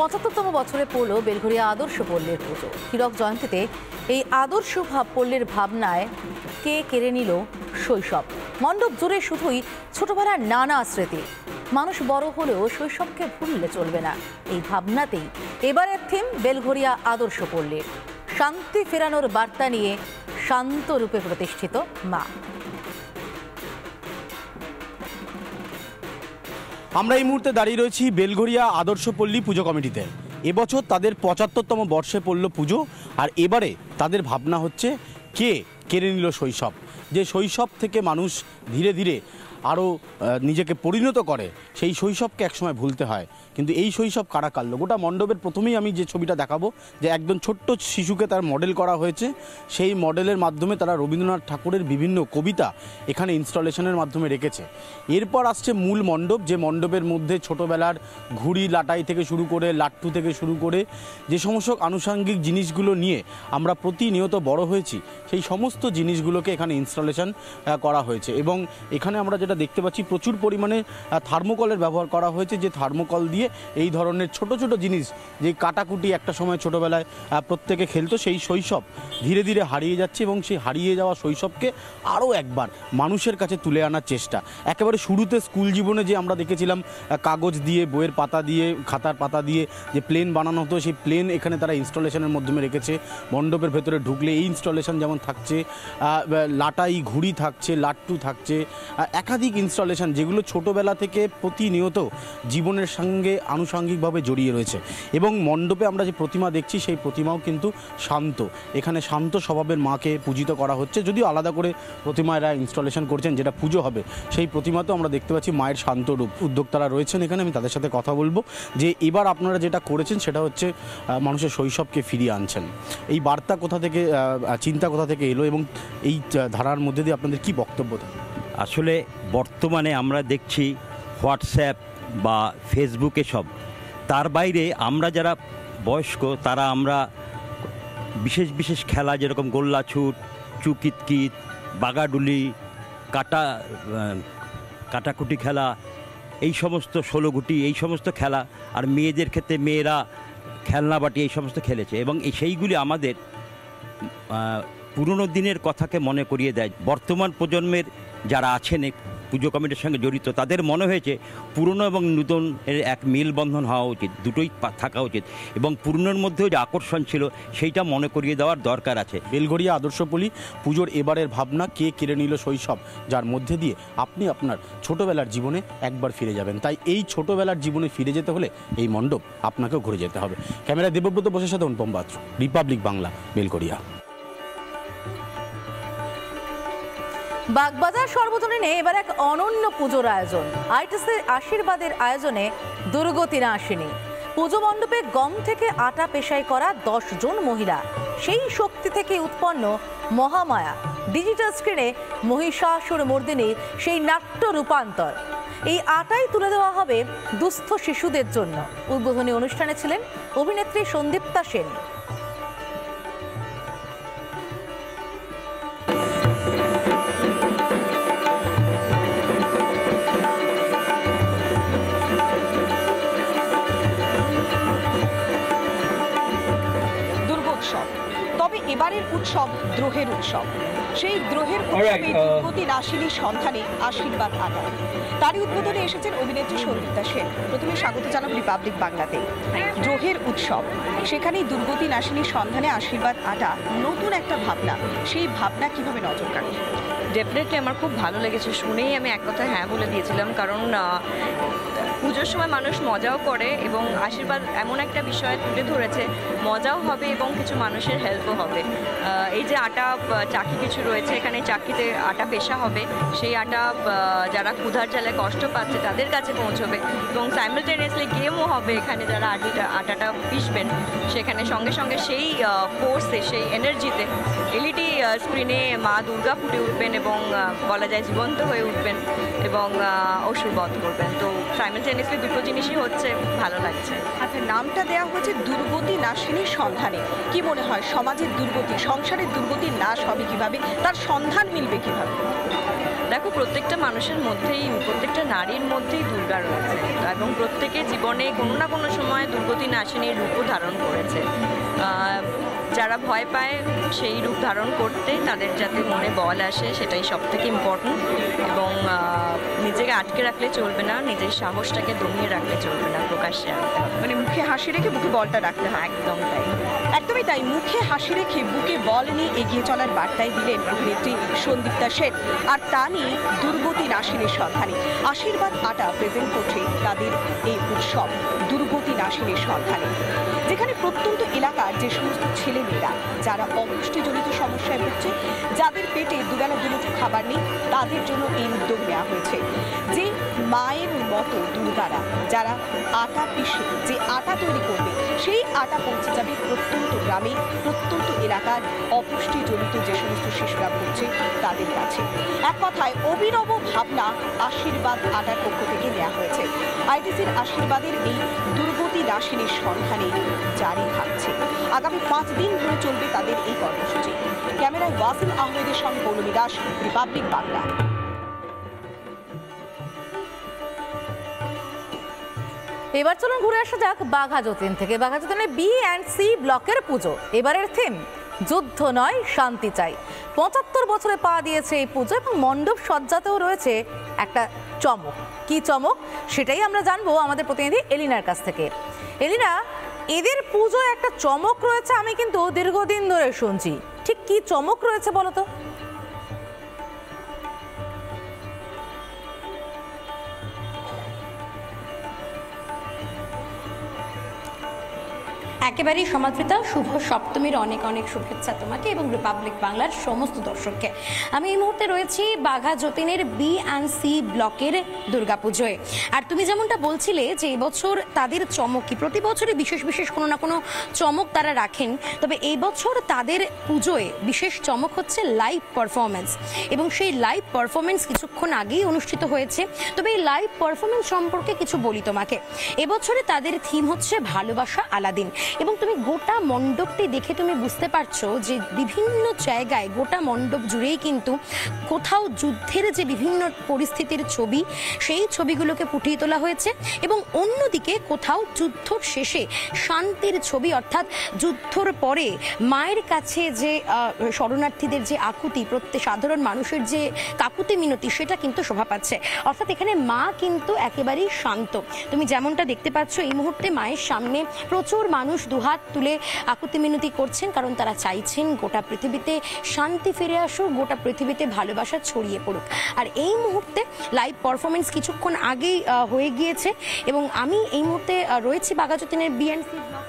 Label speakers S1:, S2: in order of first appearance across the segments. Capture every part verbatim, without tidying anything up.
S1: পঁচাত্তরতম বছরে পড়ল বেলঘরিয়া আদর্শ পল্লীর পুজো। হীরক জয়ন্তীতে এই আদর্শ ভাব পল্লীর ভাবনায় কে কেড়ে নিল শৈশব। মণ্ডপ জুড়ে শুধুই ছোটবেলার নানা স্মৃতি। মানুষ বড় হলেও শৈশবকে ভুললে চলবে না, এই ভাবনাতেই এবারের থিম বেলঘরিয়া আদর্শ পল্লীর। শান্তি ফেরানোর বার্তা নিয়ে শান্ত রূপে প্রতিষ্ঠিত মা।
S2: আমরা এই মুহূর্তে দাঁড়িয়ে রয়েছি বেলঘরিয়া আদর্শ পল্লী পুজো কমিটিতে। এবছর তাদের পঁচাত্তরতম বর্ষে পড়ল পুজো, আর এবারে তাদের ভাবনা হচ্ছে কে কেড়ে নিল শৈশব। যে শৈশব থেকে মানুষ ধীরে ধীরে আরও নিজেকে পরিণত করে, সেই শৈশবকে একসময় ভুলতে হয়, কিন্তু এই শৈশব কারা কাটল। গোটা মণ্ডপের প্রথমেই আমি যে ছবিটা দেখাবো, যে একজন ছোট্ট শিশুকে তার মডেল করা হয়েছে। সেই মডেলের মাধ্যমে তারা রবীন্দ্রনাথ ঠাকুরের বিভিন্ন কবিতা এখানে ইনস্টলেশনের মাধ্যমে রেখেছে। এরপর আসছে মূল মণ্ডপ, যে মণ্ডপের মধ্যে ছোটোবেলার ঘুড়ি লাটাই থেকে শুরু করে লাট্টু থেকে শুরু করে যে সমস্ত আনুষঙ্গিক জিনিসগুলো নিয়ে আমরা প্রতিনিয়ত বড় হয়েছি, সেই সমস্ত জিনিসগুলোকে এখানে ইনস্টলেশন করা হয়েছে। এবং এখানে আমরা যেটা দেখতে পাচ্ছি, প্রচুর পরিমাণে থার্মোকলের ব্যবহার করা হয়েছে, যে থার্মোকল দিয়ে এই ধরনের ছোট ছোট জিনিস, যে কাটাকুটি একটা সময় ছোটোবেলায় প্রত্যেকে খেলতো, সেই শৈশব ধীরে ধীরে হারিয়ে যাচ্ছে। এবং সেই হারিয়ে যাওয়া শৈশবকে আরও একবার মানুষের কাছে তুলে আনার চেষ্টা। একেবারে শুরুতে স্কুল জীবনে যে আমরা দেখেছিলাম কাগজ দিয়ে, বইয়ের পাতা দিয়ে, খাতার পাতা দিয়ে যে প্লেন বানানো হতো, সেই প্লেন এখানে তারা ইনস্টলেশনের মাধ্যমে রেখেছে। মণ্ডপের ভেতরে ঢুকলে এই ইনস্টলেশন যেমন থাকছে, লাটাই ঘুড়ি থাকছে, লাট্টু থাকছে, একাধিক ইনস্টলেশন যেগুলো ছোটোবেলা থেকে প্রতিনিয়ত জীবনের সঙ্গে আনুষঙ্গিকভাবে জড়িয়ে রয়েছে। এবং মণ্ডপে আমরা যে প্রতিমা দেখছি, সেই প্রতিমাও কিন্তু শান্ত। এখানে শান্ত স্বভাবের মাকে পূজিত করা হচ্ছে, যদিও আলাদা করে প্রতিমা এরা ইনস্টলেশন করছেন, যেটা পুজো হবে সেই প্রতিমাতেও আমরা দেখতে পাচ্ছি মায়ের শান্ত রূপ। উদ্যোক্তারা রয়েছেন এখানে, আমি তাদের সাথে কথা বলবো যে এবার আপনারা যেটা করেছেন সেটা হচ্ছে মানুষের শৈশবকে ফিরিয়ে আনছেন। এই বার্তা কোথা থেকে, চিন্তা কোথা থেকে এলো, এবং এই ধারার মধ্যে দিয়ে আপনাদের কি বক্তব্য থাকে?
S3: আসলে বর্তমানে আমরা দেখছি হোয়াটসঅ্যাপ বা ফেসবুকে সব, তার বাইরে আমরা যারা বয়স্ক তারা আমরা বিশেষ বিশেষ খেলা, যেরকম গোল্লা ছুট, চুকিতকিত, বাগাডুলি, কাটা কাটাকুটি খেলা, এই সমস্ত ষোলোগুটি, এই সমস্ত খেলা, আর মেয়েদের ক্ষেত্রে মেয়েরা খেলনাবাটি, এই সমস্ত খেলেছে। এবং এই সেইগুলি আমাদের পুরনো দিনের কথাকে মনে করিয়ে দেয়। বর্তমান প্রজন্মের যারা আছেন পুজো কমিটির সঙ্গে জড়িত, তাদের মনে হয়েছে পুরনো এবং নূতন এর এক মেলবন্ধন হওয়া উচিত, দুটোই থাকা উচিত। এবং পুরনোর মধ্যেও যে আকর্ষণ ছিল সেইটা মনে করিয়ে দেওয়ার দরকার আছে।
S2: বেলঘরিয়া আদর্শ পল্লী পুজোর এবারের ভাবনা কে কেড়ে নিল শৈশব, যার মধ্যে দিয়ে আপনি আপনার ছোটোবেলার জীবনে একবার ফিরে যাবেন। তাই এই ছোটোবেলার জীবনে ফিরে যেতে হলে এই মণ্ডপ আপনাকেও ঘুরে যেতে হবে। ক্যামেরায় দেবব্রত বসের সাথে অনুপম বাত্র, রিপাবলিক বাংলা, বেলঘরিয়া।
S1: বাগবাজার সর্বজনীনে এবার এক অনন্য পুজোর আয়োজন। আইটিসির আশীর্বাদের আয়োজনে দুর্গতি নাশিনী পুজো মণ্ডপে গম থেকে আটা পেশাই করা দশ জন মহিলা, সেই শক্তি থেকে উৎপন্ন মহামায়া। ডিজিটাল স্ক্রিনে মহিষাসুর মর্দিনীর সেই নাট্য রূপান্তর। এই আটাই তুলে দেওয়া হবে দুস্থ শিশুদের জন্য। উদ্বোধনী অনুষ্ঠানে ছিলেন অভিনেত্রী সন্দীপ্তা সেন।
S4: তবে এবারের উৎসব দ্রোহের উৎসব। সেই দ্রোহের উৎসবে দুর্গতি নাশিনীর সন্ধানে আশীর্বাদ আটা। তারই উদ্বোধনে এসেছেন অভিনেত্রী সন্দীপ্তা সেন। প্রথমে স্বাগত জানাব রিপাবলিক বাংলাতে। দ্রোহের উৎসব, সেখানেই দুর্গতি নাশিনীর সন্ধানে আশীর্বাদ আটা, নতুন একটা ভাবনা। সেই ভাবনা কিভাবে নজর কাড়ে?
S5: ডেফিনেটলি আমার খুব ভালো লেগেছে, শুনেই আমি এক কথা হ্যাঁ বলে দিয়েছিলাম। কারণ পুজোর সময় মানুষ মজাও করে এবং আশীর্বাদ এমন একটা বিষয় তুলে ধরেছে, মজাও হবে এবং কিছু মানুষের হেল্পও হবে। এই যে আটা চাকি কিছু রয়েছে, এখানে চাকিতে আটা পেশা হবে, সেই আটা যারা ক্ষুধার জ্বালায় কষ্ট পাচ্ছে তাদের কাছে পৌঁছবে এবং সাইমালটেনিয়াসলি গেমও হবে। এখানে যারা আটিটা আটাটা পিষবেন, সেখানে সঙ্গে সঙ্গে সেই ফোর্সে, সেই এনার্জিতে এলইডি স্ক্রিনে মা দুর্গা ফুটে উঠবেন এবং বলা যায় জীবন্ত হয়ে উঠবেন এবং অসুর বধ করবেন। তো সাইমালটেনিয়াসলি দুটো জিনিসই হচ্ছে, ভালো লাগছে।
S4: আচ্ছা, নামটা দেওয়া হয়েছে দুর্গতি নাশিনীর সন্ধানে। কি মনে হয় সমাজের দুর্গতি, সংসারের দুর্গতির নাশ হবে কিভাবে, তার সন্ধান মিলবে কিভাবে?
S5: দেখো, প্রত্যেকটা মানুষের মধ্যেই, প্রত্যেকটা নারীর মধ্যেই দুর্গা রয়েছে এবং প্রত্যেকের জীবনে কোনো না কোনো সময় দুর্গতি নাশিনীর রূপও ধারণ করেছে। যারা ভয় পায় সেই রূপ ধারণ করতে, তাদের যাতে মনে বল আসে, সেটাই সব থেকে ইম্পর্টেন্ট। এবং নিজেকে আটকে রাখলে চলবে না, নিজের সাহসটাকে দমিয়ে রাখলে চলবে না, প্রকাশ্যে আনতে হবে।
S4: মানে মুখে হাসি রেখে বুকে বলটা রাখতে হয়।
S5: একদম তাই,
S4: একদমই তাই। মুখে হাসি রেখে বুকে বল নিয়ে এগিয়ে চলার বার্তাই দিলেন অভিনেত্রী সন্দীপ্তা সেন। আর তা নিয়ে দুর্গতি নাশিনীর সন্ধানে আশীর্বাদ আটা প্রেজেন্ট করছে তাদের এই উৎসব দুর্গতি নাশিনীর সন্ধানে, যেখানে প্রত্যন্ত এলাকার যে সমস্ত ছেলেমেয়েরা যারা অপুষ্টিজনিত সমস্যায় ভুগছে, যাদের পেটে দুবেলা দুমুঠো খাবার নেই, তাদের জন্য এই উদ্যোগ নেওয়া হয়েছে। যে মায়ের মতো দুর্গারা যারা আটা পিষে যে আটা তৈরি করবে, সেই আটা পৌঁছে যাবে প্রত্যন্ত গ্রামে, প্রত্যন্ত এলাকার অপুষ্টিজনিত যে সমস্ত শিশুরা ভুগছে তাদের কাছে। এক কথায় অভিনব ভাবনা আশীর্বাদ আটার পক্ষ থেকে নেওয়া হয়েছে। আইটিসির আশীর্বাদের এই দুর্গতি নাশিনীর সন্ধানে জারি থাকছে। আগামী পাঁচ দিন ধরে চলবে তাদের এই কর্মসূচি। ক্যামেরায় ওয়াসিম আহমেদের সঙ্গে পৌলমী দাস, রিপাবলিক বাংলা।
S1: এবার চলুন ঘুরে আসা যাক বাঘাযতীন থেকে। বাঘাযতীনে বি অ্যান্ড সি ব্লকের পুজো। এবারের থিম যুদ্ধ নয়, শান্তি চাই। পঁচাত্তর বছরে পা দিয়েছে এই পুজো এবং মণ্ডপ সজ্জাতেও রয়েছে একটা চমক। কি চমক সেটাই আমরা জানবো আমাদের প্রতিনিধি এলিনার কাছ থেকে। এলিনা, এদের পুজোয় একটা চমক রয়েছে, আমি কিন্তু দীর্ঘদিন ধরে শুনছি, ঠিক কি চমক রয়েছে বলো তো?
S6: একেবারেই সমাদৃতা, শুভ সপ্তমীর অনেক অনেক শুভেচ্ছা তোমাকে এবং রিপাবলিক বাংলার সমস্ত দর্শককে। আমি এই মুহূর্তে রয়েছি বাঘাযতীনের বি অ্যান্ড সি ব্লকের দুর্গাপুজোয়। আর তুমি যেমনটা বলছিলে যে এবছর তাদের চমক কি, প্রতি বছরই বিশেষ বিশেষ কোনো না কোনো চমক তারা রাখেন, তবে এই বছর তাদের পুজোয় বিশেষ চমক হচ্ছে লাইভ পারফরমেন্স। এবং সেই লাইভ পারফরমেন্স কিছুক্ষণ আগেই অনুষ্ঠিত হয়েছে। তবে এই লাইভ পারফরমেন্স সম্পর্কে কিছু বলি তোমাকে। এবছরে তাদের থিম হচ্ছে ভালোবাসা আলাদিন। এবং তুমি গোটা মণ্ডপটি দেখে তুমি বুঝতে পারছো যে বিভিন্ন জায়গায় গোটা মণ্ডপ জুড়েই কিন্তু কোথাও যুদ্ধের যে বিভিন্ন পরিস্থিতির ছবি, সেই ছবিগুলোকে ফুটিয়ে তোলা হয়েছে এবং অন্যদিকে কোথাও যুদ্ধর শেষে শান্তির ছবি, অর্থাৎ যুদ্ধর পরে মায়ের কাছে যে শরণার্থীদের যে আকুতি, প্রত্যেক সাধারণ মানুষের যে কাকুতি মিনতি, সেটা কিন্তু শোভা পাচ্ছে। অর্থাৎ এখানে মা কিন্তু একেবারেই শান্ত। তুমি যেমনটা দেখতে পাচ্ছ এই মুহূর্তে মায়ের সামনে প্রচুর মানুষ দুহাত তুলে আকুতি মিনতি করছেন, কারণ তারা চাইছেন গোটা পৃথিবীতে শান্তি ফিরে আসুক, গোটা পৃথিবীতে ভালোবাসা ছড়িয়ে পড়ুক। আর এই মুহূর্তে লাইভ পারফরমেন্স কিছুক্ষণ আগেই হয়ে গিয়েছে এবং আমি এই মুহূর্তে রয়েছি বাঘাযতীনের বিএনসি ব্লক।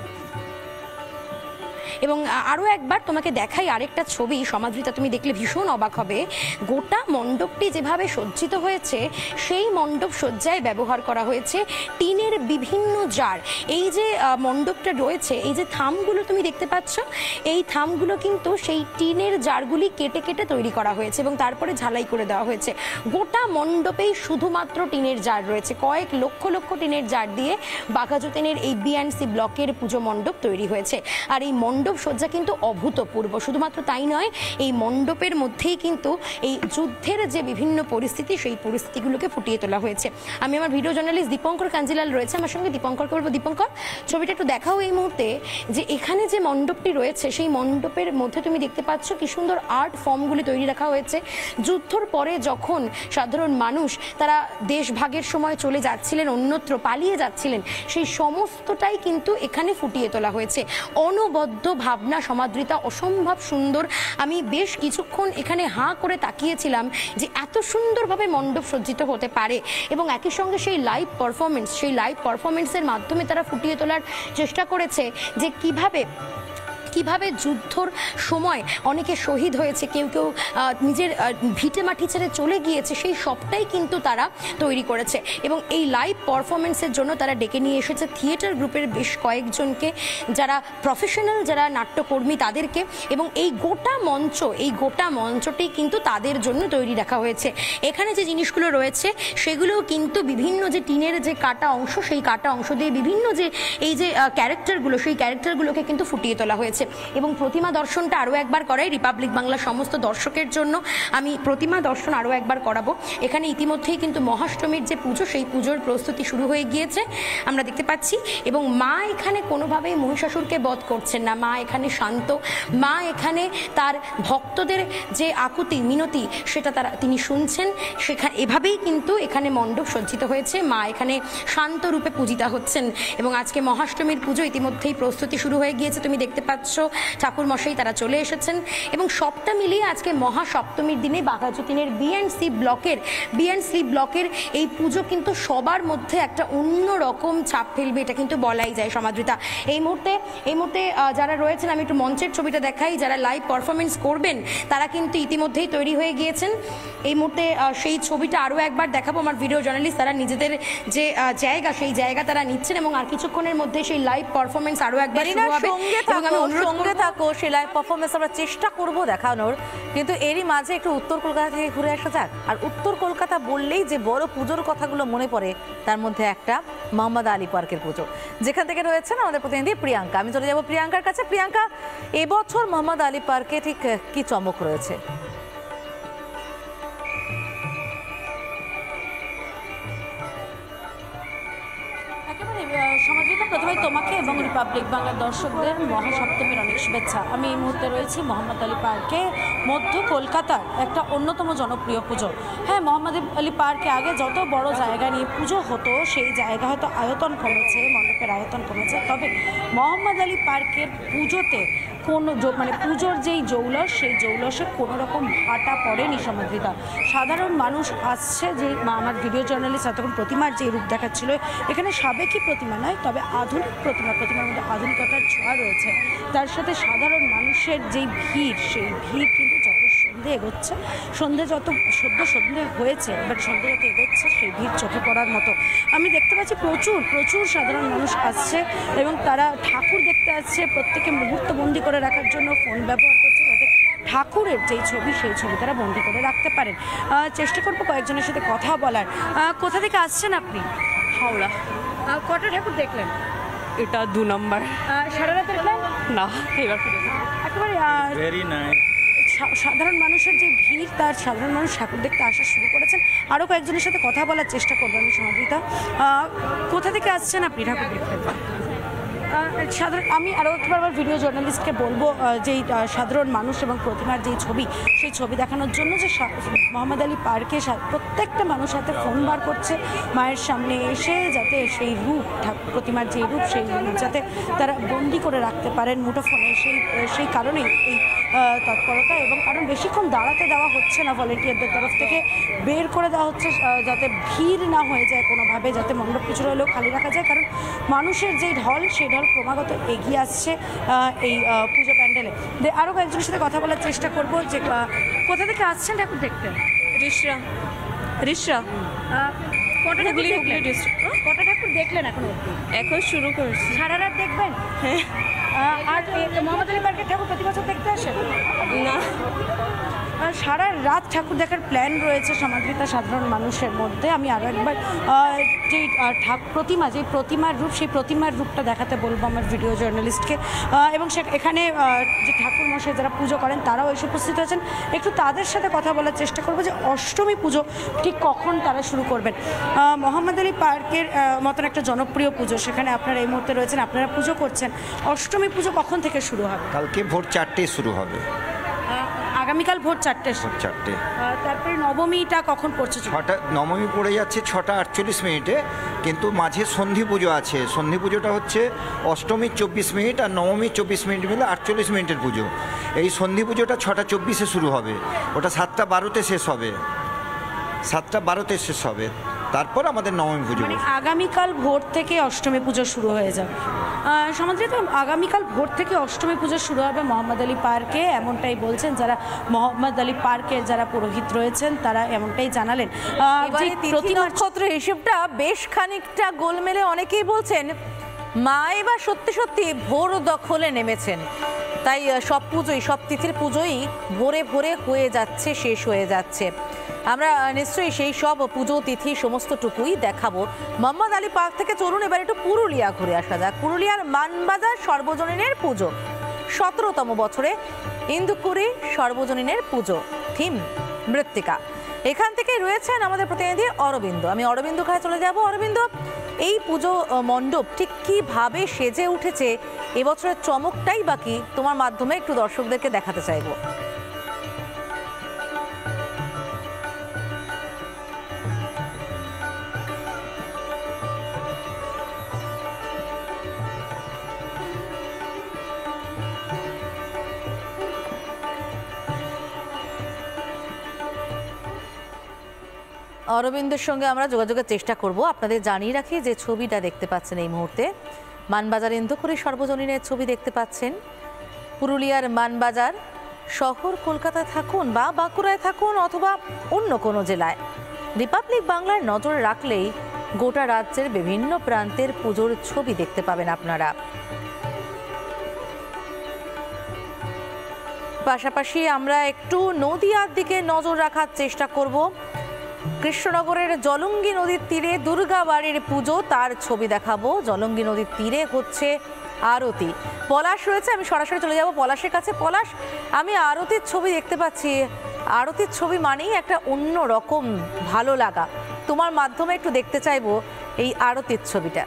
S6: এবং আরও একবার তোমাকে দেখাই আরেকটা ছবি, সমাদৃতা, তুমি দেখলে ভীষণ অবাক হবে। গোটা মণ্ডপটি যেভাবে সজ্জিত হয়েছে, সেই মণ্ডপ সজ্জায় ব্যবহার করা হয়েছে টিনের বিভিন্ন জার। এই যে মণ্ডপটা রয়েছে, এই যে থামগুলো তুমি দেখতে পাচ্ছ, এই থামগুলো কিন্তু সেই টিনের জারগুলি কেটে কেটে তৈরি করা হয়েছে এবং তারপরে ঝালাই করে দেওয়া হয়েছে। গোটা মণ্ডপেই শুধুমাত্র টিনের জার রয়েছে। কয়েক লক্ষ লক্ষ টিনের জার দিয়ে বাঘাযতীনের এই বিএনসি ব্লকের পুজো মণ্ডপ তৈরি হয়েছে। আর এই মণ্ডপ সজ্জা কিন্তু অভূতপূর্ব। শুধুমাত্র তাই নয়, এই মণ্ডপের মধ্যেই কিন্তু এই যুদ্ধের যে বিভিন্ন পরিস্থিতি, সেই পরিস্থিতিগুলোকে ফুটিয়ে তোলা হয়েছে। আমি আমার ভিডিও জার্নালিস্ট দীপঙ্কর কাঞ্জিলাল রয়েছে আমার সঙ্গে। দীপঙ্করকে বলবো, দীপঙ্কর, ছবিটা একটু দেখাও এই মুহূর্তে, যে এখানে যে মণ্ডপটি রয়েছে সেই মণ্ডপের মধ্যে তুমি দেখতে পাচ্ছ কি সুন্দর আর্ট ফর্মগুলি তৈরি রাখা হয়েছে। যুদ্ধর পরে যখন সাধারণ মানুষ তারা দেশভাগের সময় চলে যাচ্ছিলেন, অন্যত্র পালিয়ে যাচ্ছিলেন, সেই সমস্তটাই কিন্তু এখানে ফুটিয়ে তোলা হয়েছে। অনবদ্য ভাবনা, সমাদৃতা, অসম্ভব সুন্দর। আমি বেশ কিছুক্ষণ এখানে হাঁ করে তাকিয়েছিলাম যে এত সুন্দরভাবে মণ্ডপ সজ্জিত হতে পারে এবং একই সঙ্গে সেই লাইভ পারফরমেন্স, সেই লাইভ পারফরমেন্সের মাধ্যমে তারা ফুটিয়ে তোলার চেষ্টা করেছে যে কিভাবে কিভাবে যুদ্ধর সময় অনেকে শহীদ হয়েছে, কেউ কেউ নিজের ভিটে মাটি ছেড়ে চলে গিয়েছে, সেই সবটাই কিন্তু তারা তৈরি করেছে। এবং এই লাইভ পারফরমেন্সের জন্য তারা ডেকে নিয়ে এসেছে থিয়েটার গ্রুপের বেশ কয়েকজনকে, যারা প্রফেশনাল, যারা নাট্যকর্মী, তাদেরকে। এবং এই গোটা মঞ্চ, এই গোটা মঞ্চটি কিন্তু তাদের জন্য তৈরি রাখা হয়েছে। এখানে যে জিনিসগুলো রয়েছে সেগুলোও কিন্তু বিভিন্ন যে টিনের যে কাটা অংশ, সেই কাটা অংশ দিয়ে বিভিন্ন যে এই যে ক্যারেক্টারগুলো, সেই ক্যারেক্টারগুলোকে কিন্তু ফুটিয়ে তোলা হয়েছে। হচ্ছে। এবং প্রতিমা দর্শনটা আরও একবার করাই রিপাবলিক বাংলার সমস্ত দর্শকের জন্য আমি প্রতিমা দর্শন আরও একবার করাবো। এখানে ইতিমধ্যেই কিন্তু মহাষ্টমীর যে পুজো সেই পুজোর প্রস্তুতি শুরু হয়ে গিয়েছে আমরা দেখতে পাচ্ছি, এবং মা এখানে কোনোভাবেই মহিষাসুরকে বধ করছেন না। মা এখানে শান্ত, মা এখানে তার ভক্তদের যে আকুতি মিনতি সেটা তারা তিনি শুনছেন। সেখানে এভাবেই কিন্তু এখানে মণ্ডপ সজ্জিত হয়েছে, মা এখানে শান্ত রূপে পূজিতা হচ্ছেন। এবং আজকে মহাষ্টমীর পুজো ইতিমধ্যেই প্রস্তুতি শুরু হয়ে গিয়েছে, তুমি দেখতে পাচ্ছ ঠাকুর মশাই তারা চলে এসেছেন। এবং সবটা মিলিয়ে আজকে মহাসপ্তমীর দিনে বাঘাযতীনের বি অ্যান্ড সি ব্লকের বি অ্যান্ড সি ব্লকের এই পুজো কিন্তু সবার মধ্যে একটা অন্য রকম ছাপ ফেলবে, এটা কিন্তু বলাই যায় সমাদৃতা। এই মুহূর্তে এই মুহূর্তে যারা রয়েছেন আমি একটু মঞ্চের ছবিটা দেখাই, যারা লাইভ পারফরমেন্স করবেন তারা কিন্তু ইতিমধ্যেই তৈরি হয়ে গিয়েছেন। এই মুহূর্তে সেই ছবিটা আরও একবার দেখাবো, আমার ভিডিও জার্নালিস্ট তারা নিজেদের যে জায়গা সেই জায়গা তারা নিচ্ছেন, এবং আর কিছুক্ষণের মধ্যে সেই লাইভ পারফরমেন্স আরও একবার শুরু হবে। এবং আমি অনুরোধ
S1: সঙ্গে থাকো, সেই লাইভ পারফরমেন্স আমরা চেষ্টা করব দেখানোর, কিন্তু এরই মাঝে একটু উত্তর কলকাতা থেকে ঘুরে আসা যাক। আর উত্তর কলকাতা বললেই যে বড় পুজোর কথাগুলো মনে পড়ে তার মধ্যে একটা মোহাম্মদ আলী পার্কের পুজো, যেখান থেকে রয়েছেন আমাদের প্রতিনিধি প্রিয়াঙ্কা। আমি চলে যাব প্রিয়াঙ্কার কাছে। প্রিয়াঙ্কা, এবছর মোহাম্মদ আলী পার্কে ঠিক কি চমক রয়েছে?
S7: সমাজবিতা, প্রথমে তোমাকে এবং রিপাবলিক বাংলার দর্শকদের মহাসপ্তমীর অনেক শুভেচ্ছা। আমি এই মুহূর্তে রয়েছি মোহাম্মদ আলী পার্কে, মধ্য কলকাতার একটা অন্যতম জনপ্রিয় পুজো। হ্যাঁ, মোহাম্মদ আলী পার্কে আগে যত বড় জায়গা নিয়ে পুজো হতো সেই জায়গা হয়তো আয়তন কমেছে, মণ্ডপের আয়তন কমেছে, তবে মোহাম্মদ আলী পার্কের পুজোতে কোনো মানে পুজোর যেই জৌলস সেই জৌলসে কোনো রকম ভাটা পড়েনি সমাদৃতা। সাধারণ মানুষ আসছে, যে আমার ভিডিও জার্নালিস্ট এতক্ষণ প্রতিমার যে রূপ দেখাচ্ছিল, এখানে সাবেকি প্রতিমা নয় তবে আধুনিক প্রতিমা, প্রতিমার মধ্যে আধুনিকতার ছোঁয়া রয়েছে। তার সাথে সাধারণ মানুষের যেই ভিড় সেই ভিড় কিন্তু যত সন্ধে এগোচ্ছে, সন্ধে যত সদ্য সন্ধে হয়েছে বাট সন্ধে যত এগোচ্ছে সেই ভিড় চোখে পড়ার মতো আমি দেখতে পাচ্ছি। প্রচুর প্রচুর সাধারণ মানুষ আসছে এবং তারা ঠাকুর দেখতে আসছে, প্রত্যেকে মুহূর্তবন্দি করে রাখার জন্য ফোন ব্যবহার করছে যাতে ঠাকুরের যেই ছবি সেই ছবি তারা বন্দি করে রাখতে পারেন। চেষ্টা করবো কয়েকজনের সাথে কথা বলার। কোথা থেকে আসছেন আপনি?
S8: হাওড়া।
S7: কটা ঠাকুর দেখলেন?
S8: এটা দু নম্বর।
S7: সারা রাত দেখলেন?
S8: না, এবার
S7: একেবারে
S3: ভেরি নাইস।
S7: সাধারণ মানুষের যে ভিড়, তার সাধারণ মানুষ ঠাকুর দেখতে আসা শুরু করেছেন। আরও কয়েকজনের সাথে কথা বলার চেষ্টা করবো আমি সমাদৃতা। কোথা থেকে আসছেন আপনি ঠাকুর দেখতে? সাধারণ আমি আরও একবার আমার ভিডিও জার্নালিস্টকে বলবো যেই সাধারণ মানুষ এবং প্রতিমার যেই ছবি সেই ছবি দেখানোর জন্য যে মোহাম্মদ আলী পার্কে প্রত্যেকটা মানুষ হাতে ফোন বার করছে মায়ের সামনে এসে, যাতে সেই রূপ প্রতিমার যে রূপ সেই রূপ যাতে তারা বন্দি করে রাখতে পারেন মুঠোফোনে, সেই সেই কারণেই এই তৎপরতা। এবং কারণ বেশিক্ষণ দাঁড়াতে দেওয়া হচ্ছে না, ভলেন্টিয়ারদের তরফ থেকে বের করে দেওয়া হচ্ছে যাতে ভিড় না হয়ে যায় কোনোভাবে, যাতে মণ্ডপ কিছুটা হলেও খালি রাখা যায়। কারণ মানুষের যেই ঢল সেই ঢল ক্রমাগত এগিয়ে আসছে এই পুজো প্যান্ডেলে। আরও কয়েকজনের সাথে কথা বলার চেষ্টা করবো যে কোথা থেকে আসছেন ঠাকুর দেখতে?
S8: রিসরা রিসরা
S7: কটা ঠাকুর কটা ঠাকুর দেখলেন এখন অবধি?
S8: এখন শুরু করেছি।
S7: সারা রাত দেখবেন?
S8: হ্যাঁ।
S7: আর মোহাম্মদ আলী পার্কের ঠাকুর প্রতি বছর দেখতে আসেন?
S8: না,
S7: সারা রাত ঠাকুর দেখার প্ল্যান রয়েছে সমাদৃতা সাধারণ মানুষের মধ্যে। আমি আরও একবার যে ঠাকুর প্রতিমা যে প্রতিমার রূপ সেই প্রতিমার রূপটা দেখাতে বলবো আমার ভিডিও জার্নালিস্টকে। এবং সে এখানে যে ঠাকুর মশাই যারা পুজো করেন তারাও এসে উপস্থিত আছেন, একটু তাদের সাথে কথা বলার চেষ্টা করবো যে অষ্টমী পুজো ঠিক কখন তারা শুরু করবেন। মোহাম্মদ আলী পার্কের মতন একটা জনপ্রিয় পুজো, সেখানে আপনারা এই মুহূর্তে রয়েছেন, আপনারা পুজো করছেন। অষ্টমী পুজো কখন থেকে শুরু হবে?
S9: কালকে ভোর চারটে শুরু হবে।
S7: আগামীকাল ভোর চারটে
S9: ভোর চারটে
S7: তারপরে নবমীটা কখন পড়ছে?
S9: ছটা নবমী পড়ে যাচ্ছে ছটা আটচল্লিশ মিনিটে, কিন্তু মাঝে সন্ধি পুজো আছে। সন্ধি পুজোটা হচ্ছে অষ্টমীর চব্বিশ মিনিট আর নবমীর চব্বিশ মিনিট মিলে আটচল্লিশ মিনিটের পুজো। এই সন্ধি পুজোটা ছটা চব্বিশে শুরু হবে, ওটা সাতটা বারোতে শেষ হবে সাতটা বারোতে শেষ হবে তারপর আমাদের নবমী পুজো।
S7: মানে আগামীকাল ভোর থেকে অষ্টমী পুজো শুরু হয়ে যাবে। সমাদৃতা, আগামীকাল ভোর থেকে অষ্টমী পুজো শুরু হবে মোহাম্মদ আলী পার্কে, এমনটাই বলছেন যারা মোহাম্মদ আলী পার্কের যারা পুরোহিত রয়েছেন তারা এমনটাই জানালেন।
S1: প্রতি নক্ষত্র হিসেবটা বেশ খানিকটা গোলমেলে, অনেকেই বলছেন মা এবার সত্যি সত্যি ভোর দখলে নেমেছেন, তাই সব পুজোই সব তিথির পুজোই ভোরে ভোরে হয়ে যাচ্ছে, শেষ হয়ে যাচ্ছে। আমরা নিশ্চয়ই সেই সব পুজো তিথি সমস্তটুকুই দেখাবো। মোহাম্মদ আলী পার্ক থেকে চলুন এবার একটু পুরুলিয়া ঘুরে আসা যাক। পুরুলিয়ার মানবাজার সর্বজনীনের পুজো সতেরোতম বছরে ইন্দুকুরি সর্বজনীনের পুজো, থিম মৃত্তিকা। এখান থেকে রয়েছেন আমাদের প্রতিনিধি অরবিন্দ। আমি অরবিন্দ কাছে চলে যাব। অরবিন্দ, এই পুজো মণ্ডপ ঠিক কিভাবে সেজে উঠেছে, এবছরের চমকটাই বাকি তোমার মাধ্যমে একটু দর্শকদেরকে দেখাতে চাইবো। অরবিন্দের সঙ্গে আমরা যোগাযোগের চেষ্টা করব। আপনাদের জানিয়ে রাখি যে ছবিটা দেখতে পাচ্ছেন এই মুহূর্তে মানবাজার ইন্দুকুরি সর্বজনীনের ছবি দেখতে পাচ্ছেন। পুরুলিয়ার মানবাজার শহর, কলকাতায় থাকুন বা বাঁকুড়ায় থাকুন অথবা অন্য কোনো জেলায়, রিপাবলিক বাংলার নজর রাখলেই গোটা রাজ্যের বিভিন্ন প্রান্তের পুজোর ছবি দেখতে পাবেন আপনারা। পাশাপাশি আমরা একটু নদিয়ার দিকে নজর রাখার চেষ্টা করব। কৃষ্ণনগরের জলঙ্গি নদীর তীরে দুর্গাবাড়ির পুজো, তার ছবি দেখাবো। জলঙ্গি নদীর তীরে হচ্ছে আরতি। পলাশ রয়েছে, আমি সরাসরি চলে যাব পলাশের কাছে। পলাশ, আমি আরতির ছবি দেখতে পাচ্ছি। আরতির ছবি মানেই একটা অন্য রকম ভালো লাগা। তোমার মাধ্যমে একটু দেখতে চাইবো এই আরতির ছবিটা।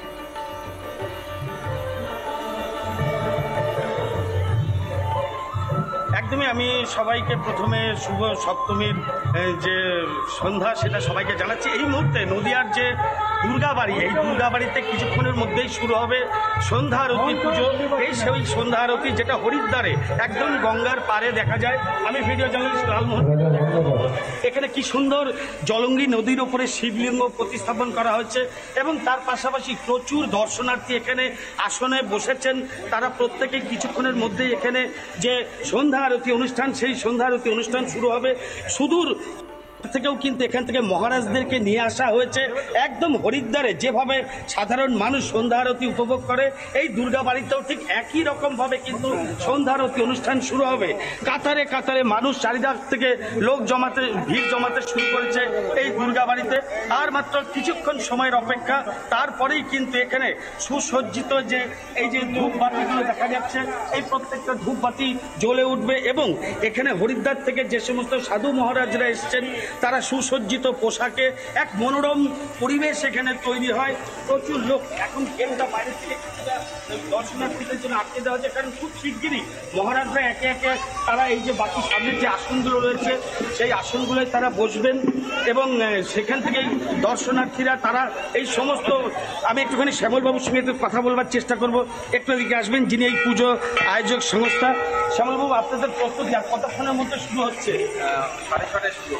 S10: একদমই, আমি সবাইকে প্রথমে শুভ সপ্তমীর যে সন্ধ্যা সেটা সবাইকে জানাচ্ছি। এই মুহূর্তে নদিয়ার যে দুর্গাবাড়ি, এই দুর্গাবাড়িতে কিছুক্ষণের মধ্যেই শুরু হবে সন্ধ্যা আরতি পুজো। এই সেই সন্ধ্যা আরতি যেটা হরিদ্বারে একদম গঙ্গার পাড়ে দেখা যায়। আমি ভিডিও জার্নালিস্ট লালমোহন। এখানে কি সুন্দর জলঙ্গি নদীর ওপরে শিবলিঙ্গ প্রতিস্থাপন করা হয়েছে এবং তার পাশাপাশি প্রচুর দর্শনার্থী এখানে আসনে বসেছেন। তারা প্রত্যেকে কিছুক্ষণের মধ্যেই এখানে যে সন্ধ্যা আরতি অনুষ্ঠান, সেই সন্ধ্যা আরতি অনুষ্ঠান শুরু হবে। সুদূর থেকেও কিন্তু এখান থেকে মহারাজদেরকে নিয়ে আসা হয়েছে। একদম হরিদ্বারে যেভাবে সাধারণ মানুষ সন্ধ্যা আরতি উপভোগ করে, এই দুর্গা বাড়িতেও ঠিক একই রকম ভাবে কিন্তু সন্ধ্যা আরতি অনুষ্ঠান শুরু হবে। কাতারে কাতারে মানুষ চারিদিক থেকে লোক জমাতে, ভিড় জমাতে শুরু করেছে এই দুর্গা বাড়িতে। আর মাত্র কিছুক্ষণ সময়ের অপেক্ষা, তারপরেই কিন্তু এখানে সুসজ্জিত যে এই যে ধূপবাতিগুলো দেখা যাচ্ছে, এই প্রত্যেকটা ধূপবাতি জ্বলে উঠবে এবং এখানে হরিদ্বার থেকে যে সমস্ত সাধু মহারাজরা এসছেন তারা সুসজ্জিত পোশাকে এক মনোরম পরিবেশ এখানে তৈরি হয়। প্রচুর লোক, এখন গেটটা বাইরে থেকে দর্শনার্থীদের জন্য আটকে দেওয়া হচ্ছে, কারণ খুব শিগগিরই মহারাজরা একে একে তারা এই যে বাকি সামনের যে আসনগুলো রয়েছে সেই আসনগুলোয় তারা বসবেন এবং সেখান থেকেই দর্শনার্থীরা তারা এই সমস্ত। আমি একটুখানি শ্যামলবাবুর সঙ্গে একটু কথা বলবার চেষ্টা করব, একটু এদিকে আসবেন, যিনি এই পুজো আয়োজক সংস্থা। শ্যামলবাবু, আপনাদের প্রস্তুতি আর কতক্ষণের মধ্যে শুরু হচ্ছে? সাড়ে ছটায় শুরু।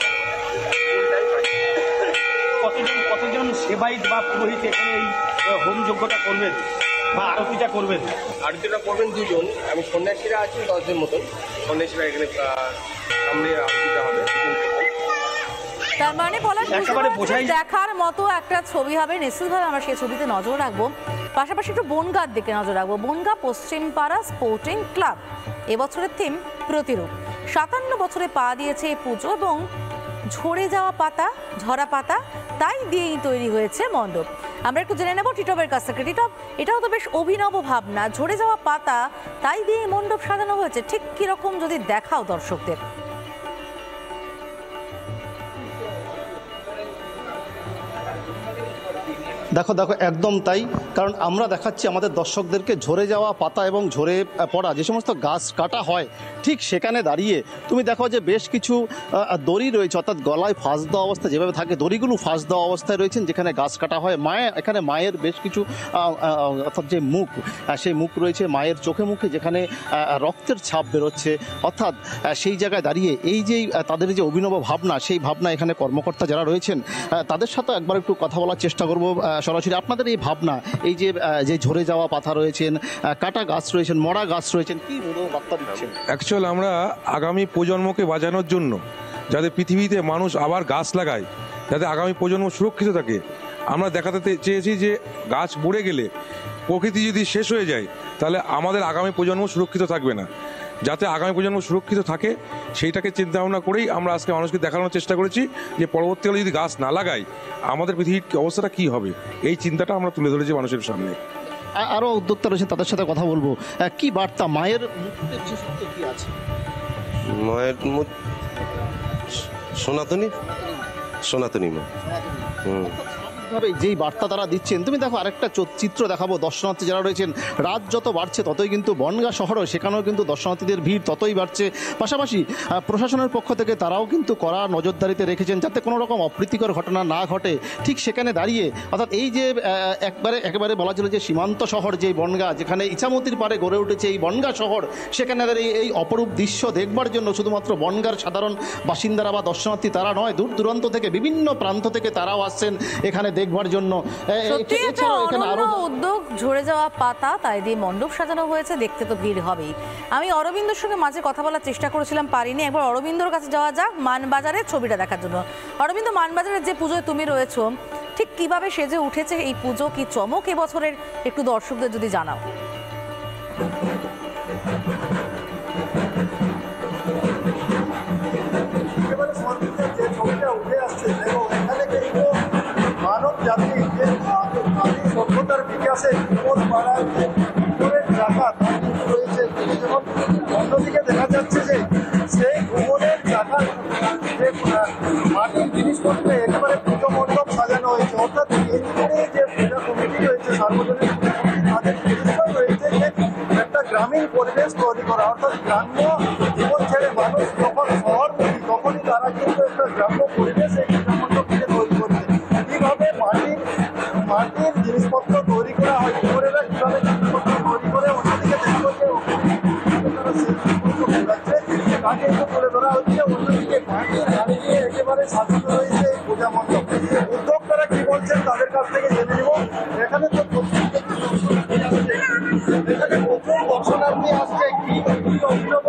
S10: কতজন কতজন সেবায়িত বা পুরোহিত এখানে এই হোম যজ্ঞটা করবেন বা আরতিটা করবেন?
S11: আরতিটা করবেন দুজন, আমি সন্ন্যাসীরা আছি দশজন মতন। সন্ন্যাসীরা এখানে সামনে আরতিটা হবে।
S1: তার মানে পলাশ, দেখার মতো একটা ছবি হবে। নিশ্চিতভাবে আমরা সেই ছবিতে নজর রাখবো। পাশাপাশি একটু বনগাঁর দিকে নজর রাখবো। বনগাঁ পশ্চিমপাড়া স্পোর্টিং ক্লাব, এবছরের থিম প্রতিরূপ। সাতান্ন বছরে পা দিয়েছে এই পুজো এবং ঝরে যাওয়া পাতা, ঝরা পাতা, তাই দিয়েই তৈরি হয়েছে মণ্ডপ। আমরা একটু জেনে নেব টিটবের কাছ থেকে। টিটব, এটাও তো বেশ অভিনব ভাবনা, ঝরে যাওয়া পাতা তাই দিয়ে মণ্ডপ সাজানো হয়েছে। ঠিক কিরকম যদি দেখাও দর্শকদের।
S12: দেখো দেখো একদম তাই, কারণ আমরা দেখাচ্ছি আমাদের দর্শকদেরকে ঝরে যাওয়া পাতা এবং ঝরে পড়া যে সমস্ত গাছ কাটা হয়, ঠিক সেখানে দাঁড়িয়ে তুমি দেখো যে বেশ কিছু দড়ি রয়েছে, অর্থাৎ গলায় ফাঁস দেওয়া অবস্থায় যেভাবে থাকে দড়িগুলো ফাঁস দেওয়া অবস্থায় রয়েছেন, যেখানে গাছ কাটা হয়। মায়ের এখানে মায়ের বেশ কিছু অর্থাৎ যে মুখ, সেই মুখ রয়েছে মায়ের চোখে মুখে, যেখানে রক্তের ছাপ বেরোচ্ছে। অর্থাৎ সেই জায়গায় দাঁড়িয়ে এই যে তাদের যে অভিনব ভাবনা, সেই ভাবনা এখানে কর্মকর্তা যারা রয়েছেন তাদের সাথে একবার একটু কথা বলার চেষ্টা করব সরাসরি। আপনাদের এই ভাবনা, এই যে যে ঝরে যাওয়া পাতা রয়েছেন, কাটা গাছ রয়েছেন, মরা গাছ রয়েছেন, কি বার্তা দিচ্ছেন?
S13: অ্যাকচুয়াল আমরা আগামী প্রজন্মকে বাঁচানোর জন্য, যাতে পৃথিবীতে মানুষ আবার গাছ লাগায়, যাতে আগামী প্রজন্ম সুরক্ষিত থাকে, আমরা দেখাতে চেয়েছি যে গাছ মরে গেলে, প্রকৃতি যদি শেষ হয়ে যায়, তাহলে আমাদের আগামী প্রজন্ম সুরক্ষিত থাকবে না। যাতে আগামী প্রজন্ম সুরক্ষিত থাকে সেইটাকে চিন্তা ভাবনা করেই আমরা আজকে মানুষকে দেখানোর চেষ্টা করেছি যে পরবর্তীকালে যদি গাছ না লাগাই আমাদের পৃথিবীর অবস্থাটা কী হবে, এই চিন্তাটা আমরা তুলে ধরেছি মানুষের সামনে।
S12: আ- আরো উদ্যোক্তা রয়েছে, তাদের সাথে কথা বলবো। আহ, কি বার্তা মায়ের মুহূর্তে বিশেষত্ব কি আছে?
S14: মায়ের মুখ সনাতনী সনাতনী মা। হুম
S12: ভাবে যেই বার্তা তারা দিচ্ছেন, তুমি দেখো আরেকটা চো- চিত্র দেখাবো। দর্শনার্থী যারা রয়েছেন, রাত যত বাড়ছে ততই কিন্তু বনগাঁ শহরও সেখানেও কিন্তু দর্শনার্থীদের ভিড় ততই বাড়ছে। পাশাপাশি আহ, প্রশাসনের পক্ষ থেকে তারাও কিন্তু কড়া নজরদারিতে রেখেছেন যাতে কোনো রকম অপ্রীতিকর ঘটনা না ঘটে। ঠিক সেখানে দাঁড়িয়ে অর্থাৎ এই যে আহ, একবারে একেবারে বলা চলে যে সীমান্ত শহর যে বনগাঁ, যেখানে ইছামতির পাড়ে গড়ে উঠেছে এই বনগাঁ শহর, সেখানে এই এই অপরূপ দৃশ্য দেখবার জন্য শুধুমাত্র বনগাঁর সাধারণ বাসিন্দারা বা দর্শনার্থী তারা নয়, দূর দূরান্ত থেকে বিভিন্ন প্রান্ত থেকে তারাও আসছেন এখানে দেখবার জন্য। এ- এ-
S1: সত্যি একটা
S12: এছাড়াও এখানে আরো
S1: অনন্য উদ্যোগ, ঝরে যাওয়া পাতা তাই দিয়ে মণ্ডপ সাজানো হয়েছে, দেখতে তো ভিড় হবেই। আমি অরবিন্দর সঙ্গে মাঝে কথা বলার চেষ্টা করেছিলাম, পারিনি। একবার অরবিন্দর কাছে যাওয়া যাক মানবাজারের ছবিটা দেখার জন্য। অরবিন্দ, মানবাজারের যে পুজোয় তুমি রয়েছো, ঠিক কিভাবে সেজে উঠেছে এই পুজো, কি চমক এবছরের একটু দর্শকদের যদি জানাও।
S15: যে ছবিটা উঠে আসছে এবং এখানে কিন্তু মানব জাতি যে আদি সভ্যতার বিকাশে বিপদ বাড়ার যে ঘুমনের চাকা তার কিন্তু রয়েছে। যেমন অন্যদিকে দেখা যাচ্ছে যে সেই ঘুমনের চাকা যে মাটির জিনিসপত্রে একেবারে পুজো মণ্ডপ সাজানো হয়েছে। অর্থাৎ এখানে যে পূজা কমিটি রয়েছে, সার্বজনীন পূজা কমিটি, তাদের পরিশ্রম রয়েছে যে একটা গ্রামীণ পরিবেশ তৈরি করা। অর্থাৎ গ্রাম্য জীবন ছেড়ে মানুষ যখন শহরমুখী তখনই তারা কিন্তু একটা গ্রাম্য পরিবেশে মণ্ডপটিকে তৈরি করছে। কীভাবে মাটির মাটির জিনিসপত্র তৈরি করা হয়, কিশোরেরা কীভাবে জিনিসপত্র তৈরি করে, অন্যদিকে দেখবো যে তারা শিল্পী যাচ্ছে তা কিন্তু তুলে ধরা হচ্ছে। অন্যদিকে মাটির গাড়ি দিয়ে একেবারে সাজানো রয়েছে এই পূজা মণ্ডপ। উদ্যোক্তারা কি বলছেন তাদের কাছ থেকে জেনে নিব। এখানে তো এখানে প্রচুর দর্শনার্থী আসছে, কি অভিনব।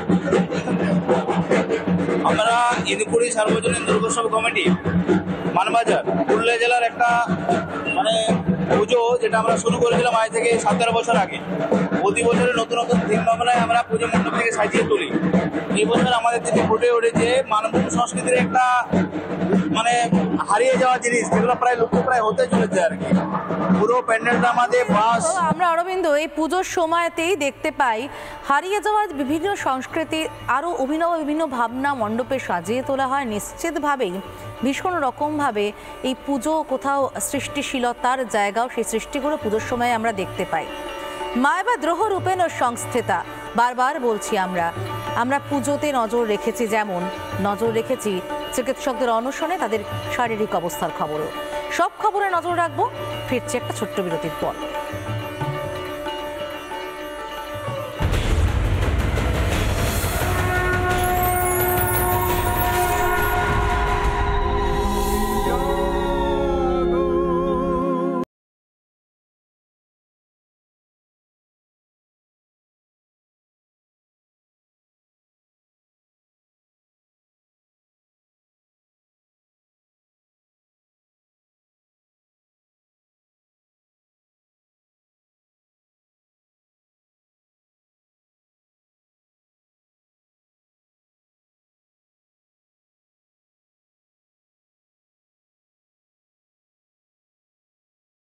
S16: আমরা ইন্দুপুরি সার্বজনীন দুর্গোৎসব কমিটি মানবাজার পুরুলিয়া জেলার একটা মানে পুজো, যেটা আমরা শুরু করেছিলাম আজ থেকে সতেরো বছর আগে। প্রতি বছরের নতুন নতুন থিম ভাবনায় আমরা পুজো মণ্ডপ থেকে সাজিয়ে তুলি। এই বছর আমাদের থেকে ফুটে উঠেছে মানবভূমি সংস্কৃতির একটা মানে হারিয়ে যাওয়া জিনিস, যেগুলো প্রায় লুপ্ত প্রায় হতে চলেছে আর কি। পুরো প্যান্ডেলটা আমাদের বাস।
S1: আমরা অরবিন্দ এই পুজোর সময়তেই দেখতে পাই হারিয়ে যাওয়া বিভিন্ন সংস্কৃতি আরও অভিনব বিভিন্ন ভাবনা মণ্ডপে সাজিয়ে তোলা হয়। নিশ্চিতভাবেই ভীষণ রকমভাবে এই পুজো কোথাও সৃষ্টিশীলতার জায়গাও, সেই সৃষ্টিগুলো পুজোর সময় আমরা দেখতে পাই। মায়বা দ্রোহ রূপেণ সংস্থিতা, বারবার বলছি আমরা আমরা পুজোতে নজর রেখেছি, যেমন নজর রেখেছি চিকিৎসকদের অনশনে তাদের শারীরিক অবস্থার খবরও। সব খবরে নজর রাখবো, ফিরছে একটা ছোট্ট বিরতির পর।